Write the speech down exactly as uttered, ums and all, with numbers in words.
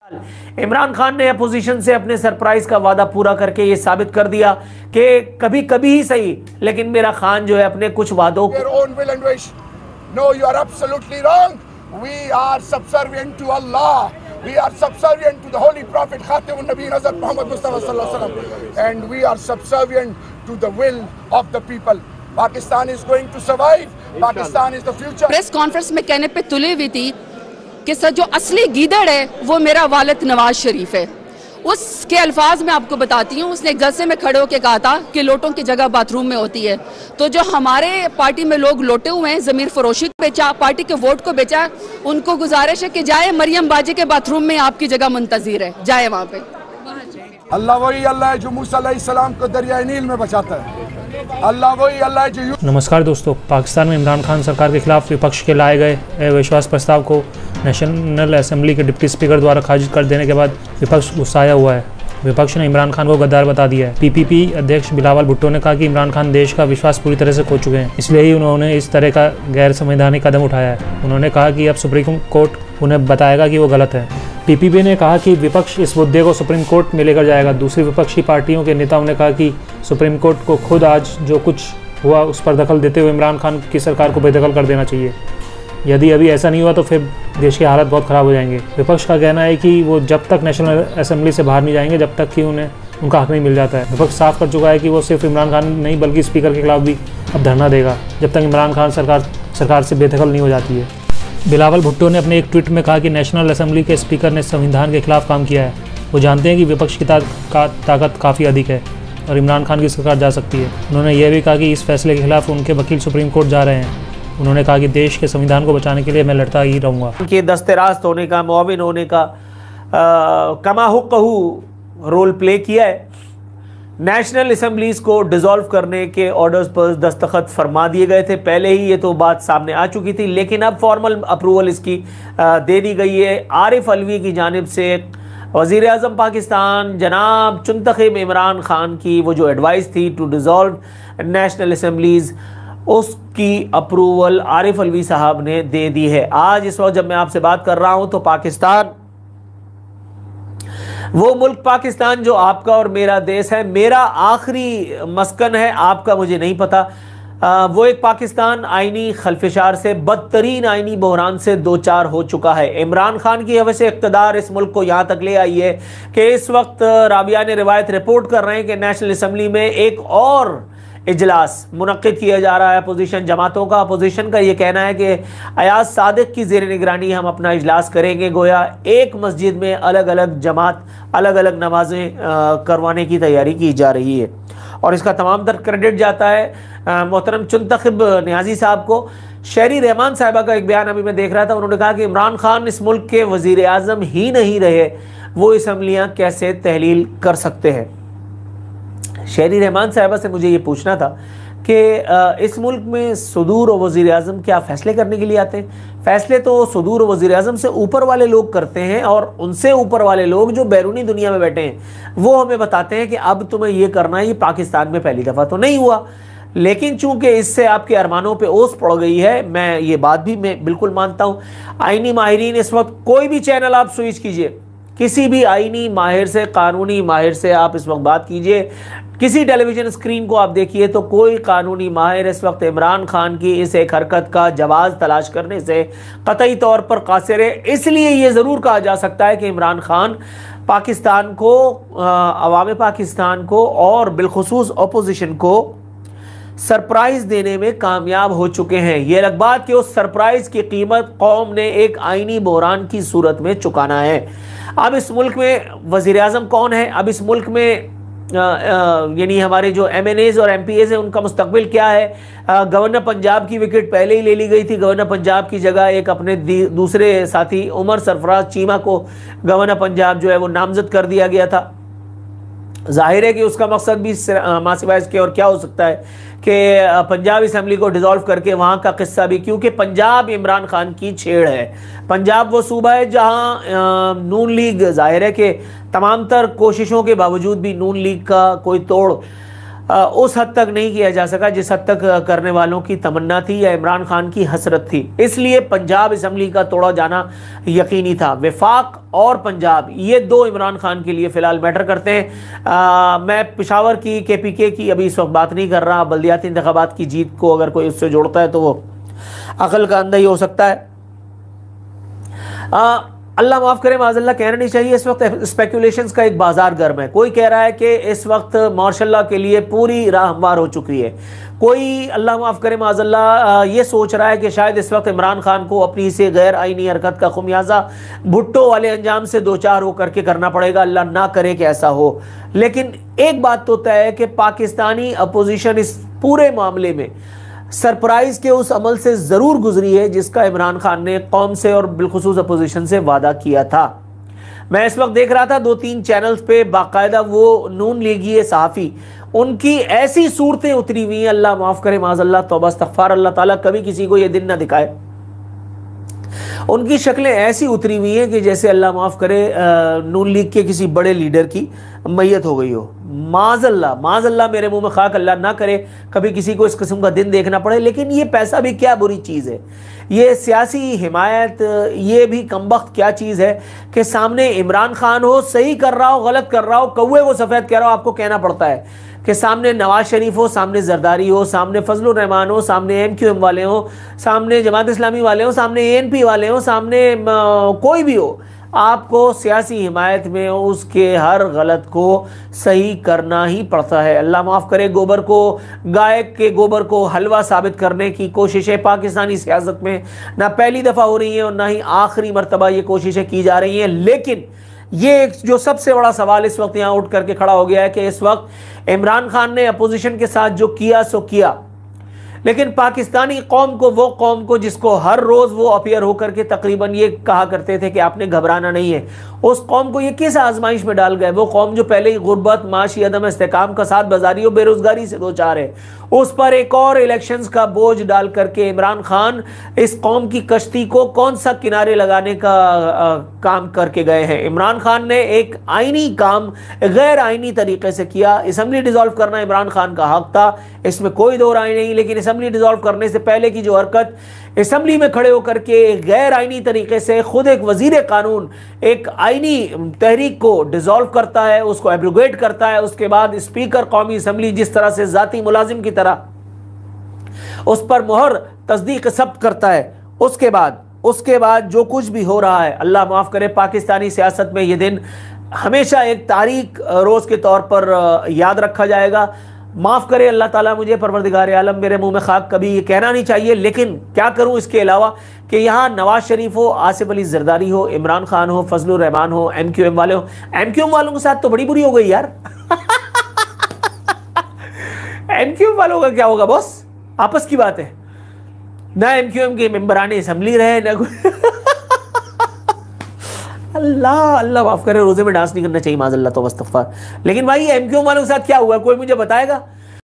इमरान खान ने अपोजिशन से अपने सरप्राइज का वादा पूरा करके ये साबित कर दिया कि कभी कभी ही सही, लेकिन मेरा खान जो है अपने कुछ वादों को No, you are absolutely wrong. We are subservient to Allah. We are subservient to the Holy Prophet Khatamun Nabi Hazrat Muhammad Mustafa Sallallahu Alaihi Wasallam, and we are subservient to the will of the people. Pakistan is going to survive. Pakistan is the future. Press conference में कहने पे तुली हुई थी कि sir जो असली गीदड़ है वो मेरा वालिद नवाज शरीफ है। उसके अल्फाज में आपको बताती हूँ, उसने एक जलसे में खड़े होकर कहा था कि लोटों की जगह बाथरूम में होती है। तो जो हमारे पार्टी में लोग लोटे हुए हैं, ज़मीर फरोशी को बेचा, पार्टी के वोट को बेचा, उनको गुजारिश है कि जाए मरियम बाजी के बाथरूम में आपकी जगह मुंतज़िर है, जाए वहाँ पे। अल्लाह वही अल्लाह है जो मूसा अलैहिस्सलाम को दरियाए नील में बचाता है। अल्लाह वही अल्लाह है जो। नमस्कार दोस्तों, पाकिस्तान में इमरान खान सरकार के खिलाफ विपक्ष के लाए गए अविश्वास प्रस्ताव को नेशनल असेंबली के डिप्टी स्पीकर द्वारा खारिज कर देने के बाद विपक्ष गुस्साया हुआ है। विपक्ष ने इमरान खान को गद्दार बता दिया है। पीपीपी अध्यक्ष बिलावल भुट्टो ने कहा कि इमरान खान देश का विश्वास पूरी तरह से खो चुके हैं, इसलिए ही उन्होंने इस तरह का गैर संवैधानिक कदम उठाया है। उन्होंने कहा कि अब सुप्रीम कोर्ट उन्हें बताएगा कि वो गलत है। पीपीपी ने कहा कि विपक्ष इस मुद्दे को सुप्रीम कोर्ट में लेकर जाएगा। दूसरी विपक्षी पार्टियों के नेताओं ने कहा कि सुप्रीम कोर्ट को खुद आज जो कुछ हुआ उस पर दखल देते हुए इमरान खान की सरकार को बेदखल कर देना चाहिए। यदि अभी ऐसा नहीं हुआ तो फिर देश की हालत बहुत ख़राब हो जाएंगे। विपक्ष का कहना है कि वो जब तक नेशनल असेंबली से बाहर नहीं जाएंगे जब तक कि उन्हें उनका हक नहीं मिल जाता है। विपक्ष साफ कर चुका है कि वो सिर्फ इमरान खान नहीं बल्कि स्पीकर के खिलाफ भी अब धरना देगा जब तक इमरान खान सरकार सरकार से बेदखल नहीं हो जाती है। बिलावल भुट्टो ने अपने एक ट्वीट में कहा कि नेशनल असेंबली के स्पीकर ने संविधान के खिलाफ काम किया है। वो जानते हैं कि विपक्ष की ता, का, ताकत काफ़ी अधिक है और इमरान खान की सरकार जा सकती है। उन्होंने यह भी कहा कि इस फैसले के खिलाफ उनके वकील सुप्रीम कोर्ट जा रहे हैं। उन्होंने कहा कि देश के संविधान को बचाने के लिए मैं लड़ता ही रहूँगा। उनके दस्तरास्त होने का, मुआविन होने का कमा हुक्कहू रोल प्ले किया है। नेशनल असेंबलीज को डिसॉल्व करने के ऑर्डर्स पर दस्तखत फरमा दिए गए थे। पहले ही ये तो बात सामने आ चुकी थी, लेकिन अब फॉर्मल अप्रूवल इसकी दे दी गई है। आरिफ अलवी की जानिब से वज़ीर आज़म पाकिस्तान जनाब चुंतखब इमरान खान की वो जो एडवाइस थी टू डिसॉल्व नेशनल असेंबलीज, उसकी अप्रूवल आरिफ अलवी साहब ने दे दी है। आज इस वक्त जब मैं आपसे बात कर रहा हूं तो पाकिस्तान, वो मुल्क पाकिस्तान जो आपका और मेरा देश है, मेरा आखिरी मस्कन है, आपका मुझे नहीं पता, आ, वो एक पाकिस्तान आईनी खल्फिशार से, बदतरीन आईनी बहरान से दो चार हो चुका है। इमरान खान की वजह से इक़्तिदार इस मुल्क को यहाँ तक ले आई है कि इस वक्त राबिया ने रिवायत रिपोर्ट कर रहे हैं कि नेशनल असम्बली में एक और इजलास मुनक्किद किया जा रहा है अपोजिशन जमातों का। अपोजिशन का ये कहना है कि अयाज सादिक की ज़ेर निगरानी हम अपना इजलास करेंगे। गोया एक मस्जिद में अलग अलग जमात अलग अलग नमाजें करवाने की तैयारी की जा रही है और इसका तमाम तर क्रेडिट जाता है मोहतरम चुंतखब नियाजी साहब को। शहरी रहमान साहिबा का एक बयान अभी मैं देख रहा था, उन्होंने कहा कि इमरान खान इस मुल्क के वज़ीर आज़म ही नहीं रहे, वो असम्बलियाँ कैसे तहलील कर सकते हैं। शहरी रहमान साहिबा से मुझे ये पूछना था कि इस मुल्क में सदूर और वज़ीर आज़म क्या फ़ैसले करने के लिए आते हैं? फ़ैसले तो सदूर और वज़ीर आज़म से ऊपर वाले लोग करते हैं और उनसे ऊपर वाले लोग जो बैरूनी दुनिया में बैठे हैं वो हमें बताते हैं कि अब तुम्हें ये करना है। ये पाकिस्तान में पहली दफ़ा तो नहीं हुआ, लेकिन चूंकि इससे आपके अरमानों पे ओस पड़ गई है, मैं ये बात भी मैं बिल्कुल मानता हूँ। आईनी माहिरीन इस वक्त कोई भी चैनल आप स्विच कीजिए, किसी भी आईनी माहिर से, कानूनी माहिर से आप इस वक्त बात कीजिए, किसी टेलीविज़न स्क्रीन को आप देखिए तो कोई कानूनी माहिर इस वक्त इमरान खान की इस एक हरकत का जवाज़ तलाश करने से कतई तौर पर कासिर है। इसलिए ये ज़रूर कहा जा सकता है कि इमरान खान पाकिस्तान को, अवाम पाकिस्तान को और बिलखुसूस अपोजिशन को सरप्राइज़ देने में कामयाब हो चुके हैं। ये अलग बात कि उस सरप्राइज़ की कीमत कौम ने एक आईनी बहरान की सूरत में चुकाना है। अब इस मुल्क में वज़ीर आज़म कौन है? अब इस मुल्क में यानी हमारे जो एम एन एज़ और एम पी एज़ हैं उनका मुस्तकबिल क्या है? गवर्नर पंजाब की विकेट पहले ही ले ली गई थी। गवर्नर पंजाब की जगह एक अपने दूसरे साथी उमर सरफराज चीमा को गवर्नर पंजाब जो है वो नामजद कर दिया गया था। जाहिर है कि उसका मकसद भी मासिवाइज के और क्या हो सकता है कि पंजाब असम्बली को डिसॉल्व करके वहाँ का किस्सा भी, क्योंकि पंजाब इमरान खान की छेड़ है। पंजाब वो सूबा है जहाँ नून लीग, जाहिर है कि तमाम तर कोशिशों के बावजूद भी नून लीग का कोई तोड़ उस हद तक नहीं किया जा सका जिस हद तक करने वालों की तमन्ना थी या इमरान खान की हसरत थी। इसलिए पंजाब असम्बली का तोड़ा जाना यकीनी था। वफाक और पंजाब ये दो इमरान खान के लिए फ़िलहाल मैटर करते हैं। आ, मैं पेशावर की के पी के की अभी इस वक्त बात नहीं कर रहा। बल्दियाती इंतखाबात की जीत को अगर कोई उससे जोड़ता है तो वो अकल का अंधा ही हो सकता है। आ, अल्लाह माफ़ करे, माज़अल्लाह कहना नहीं चाहिए। इस वक्त स्पेकुलेशंस का एक बाजार गर्म है। कोई कह रहा है कि इस वक्त माशाल्लाह के लिए पूरी राह हमवार हो चुकी है। कोई अल्लाह माफ़ करे माज़अल्लाह ये सोच रहा है कि शायद इस वक्त इमरान खान को अपनी से गैर आईनी हरकत का खुमियाजा भुट्टो वाले अंजाम से दो चार हो करके करना पड़ेगा। अल्लाह ना करे कि ऐसा हो। लेकिन एक बात तो तय है कि पाकिस्तानी अपोजिशन इस पूरे मामले में सरप्राइज के उस अमल से ज़रूर गुजरी है जिसका इमरान खान ने कौम से और बिलखुसूस अपोजिशन से वादा किया था। मैं इस वक्त देख रहा था दो तीन चैनल्स पे बाकायदा वो नून लीगी सहाफ़ी, उनकी ऐसी सूरतें उतरी हुई हैं, अल्लाह माफ़ करे माज़अल्लाह तौबा इस्तग़फ़ार, अल्लाह ताला कभी किसी को ये दिन ना दिखाए। उनकी शक्लें ऐसी उतरी हुई हैं कि जैसे अल्लाह माफ़ करे नून लीग के किसी बड़े लीडर की मैयत हो गई हो। माज़अल्लाह माज़अल्लाह मेरे मुंह में खाक, अल्लाह ना करे कभी किसी को इस किस्म का दिन देखना पड़े। लेकिन ये पैसा भी क्या बुरी चीज़ है, ये सियासी हिमायत ये भी कमबख्त क्या चीज़ है कि सामने इमरान खान हो, सही कर रहा हो गलत कर रहा हो, कौवे को सफ़ेद कह रहा हो, आपको कहना पड़ता है कि सामने नवाज शरीफ हो, सामने जरदारी हो, सामने फजलुर रहमान हो, सामने एम क्यू एम वाले हो, सामने जमात इस्लामी वाले हो, सामने ए एन पी वाले हो, सामने कोई भी हो, आपको सियासी हिमायत में उसके हर गलत को सही करना ही पड़ता है। अल्लाह माफ़ करे, गोबर को गाय के गोबर को हलवा साबित करने की कोशिशें पाकिस्तानी सियासत में ना पहली दफ़ा हो रही हैं और ना ही आखिरी मरतबा ये कोशिशें की जा रही हैं। लेकिन ये एक जो सबसे बड़ा सवाल इस वक्त यहाँ उठ करके खड़ा हो गया है कि इस वक्त इमरान खान ने अपोजिशन के साथ जो किया सो किया, लेकिन पाकिस्तानी कौम को, वो कौम को जिसको हर रोज़ वो अपियर होकर के तकरीबन ये कहा करते थे कि आपने घबराना नहीं है, उस कौम को ये किस आजमाइश में डाल गए। वो कौम जो पहले ही गुर्बत, माशी अदम इस्तेकाम का साथ बाजारी और बेरोज़गारी से दो चार है, उस पर एक और इलेक्शंस का बोझ डाल करके इमरान खान इस कौम की कश्ती को कौन सा किनारे लगाने का आ, काम करके गए हैं। इमरान खान ने एक आईनी काम गैर आईनी तरीके से किया। असम्बली डिज़ोल्व करना इमरान खान का हक था, इसमें कोई दो राय नहीं। लेकिन असम्बली डिज़ोल्व करने से पहले की जो हरकत, असम्बली में खड़े होकर के गैर आईनी तरीके से खुद एक वजीर कानून एक आईनी तहरीक को डिज़ोल्व करता है, उसको एब्रोगेट करता है, उसके बाद स्पीकर कौमी असम्बली जिस तरह से ज़ाती मुलाजिम की तरह उस पर मोहर तस्दीक सब्त करता है, उसके बाद उसके बाद जो कुछ भी हो रहा है, अल्लाह माफ़ करे, पाकिस्तानी सियासत में ये दिन हमेशा एक तारीख रोज़ के तौर पर याद रखा जाएगा। माफ़ करे अल्लाह ताला मुझे, परवरदिगार आलम, मेरे मुंह में खाक कभी ये कहना नहीं चाहिए, लेकिन क्या करूं इसके अलावा कि यहाँ नवाज शरीफ हो, आसिफ अली जरदारी हो, इमरान खान हो, फजलुर रहमान हो, एम क्यू एम वाले हो। एम क्यू एम वालों के साथ तो बड़ी बुरी हो गई यार। एम क्यू एम वालों का क्या होगा बॉस, आपस की बात है ना। एम क्यू एम के मेंबराने असम्बली रहे ना कोई। अल्लाह अल्लाह माफ़ करे, रोज़े में डांस नहीं करना चाहिए माज़अल्लाह तो इस्तग़फ़ार। लेकिन भाई एम क्यू एम वालों के साथ क्या हुआ, कोई मुझे बताएगा?